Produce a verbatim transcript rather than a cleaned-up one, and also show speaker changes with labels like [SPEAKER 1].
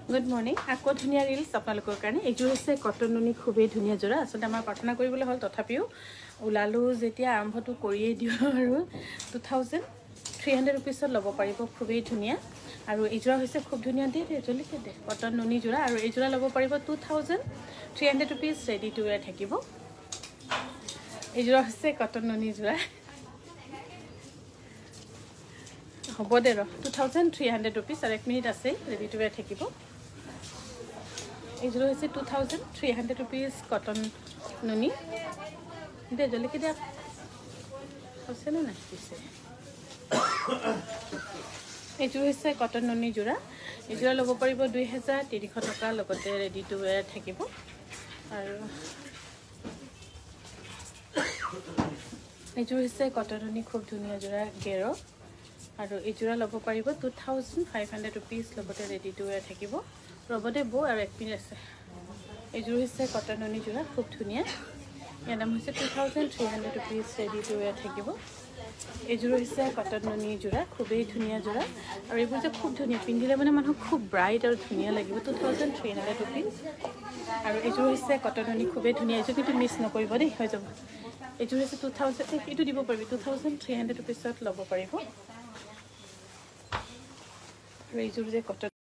[SPEAKER 1] good morning আকৌ ধুনীয়া reels আপোনালোকৰ কাৰণে এইযোৰ হৈছে কটন নুনি খুবেই ধুনীয়া যোৰা আচলতে আমাৰ প্ৰাৰ্থনা কৰিবলৈ হ'ল তথাপিও ওলালো যেতিয়া আৰম্ভটো কৰিয়ে দিওঁ আৰু টু থাউজেণ্ড থ্ৰী হাণ্ড্ৰেড ৰুপিছত ল'ব পাৰিব খুবেই ধুনীয়া আৰু এইযোৰা হৈছে খুব ধুনীয়া দে জলদি দে কটন নুনি যোৰা আৰু এইযোৰা ল'ব পাৰিব two thousand three hundred rupees ready to wear থাকিব এইযোৰা হৈছে কটন নুনি যোৰা হ'ব দে ৰ two thousand three hundred rupees আৰু এক মিনিট আছে ৰেডি টু ৱেৰ থাকিব এইযোৰ হৈছে two thousand three hundred rupees cotton নুনি দে জলদি দে হৈছে নে নাই পিছে এইযোৰ হৈছে কটন নুনি যোৰা এইযোৰা ল'ব পাৰিব দুই হাজাৰ তিনিশ টকাৰ লগতে ৰেডি টু ৱেৰ থাকিব আৰু এইযোৰ হৈছে কটন নুনি খুব ধুনীয়া যোৰা গেৰ আৰু এইযোৰা ল'ব পাৰিব two thousand five hundred rupees লগতে ৰেডি টু ৱেৰ থাকিব ৰবতে বৌ আৰু এক মিনিট আছে এইযোৰ হৈছে কটন নুনি যোৰা খুব ধুনীয়া ইয়াৰ দাম হৈছে two thousand three hundred rupees ready to wear থাকিব এইযোৰ হৈছে কটন নুনি যোৰা খুবেই ধুনীয়া যোৰা আৰু এইবোৰ যে খুব ধুনীয়া পিন্ধিলে মানে মানুহক খুব ব্ৰাইট আৰু ধুনীয়া লাগিব two thousand three hundred rupees আৰু এইযোৰ হৈছে কটন নুনি খুবেই ধুনীয়া এইযোৰ কিন্তু মিছ নকৰিব দেই হৈ যাব এইযোৰ হৈছে টু থাউজেণ্ড এইটো দিব পাৰিবি টু থাউজেণ্ড থ্ৰী হাণ্ড্ৰেড ৰুপিজত ল'ব পাৰিব আৰু এইযোৰ যে কটন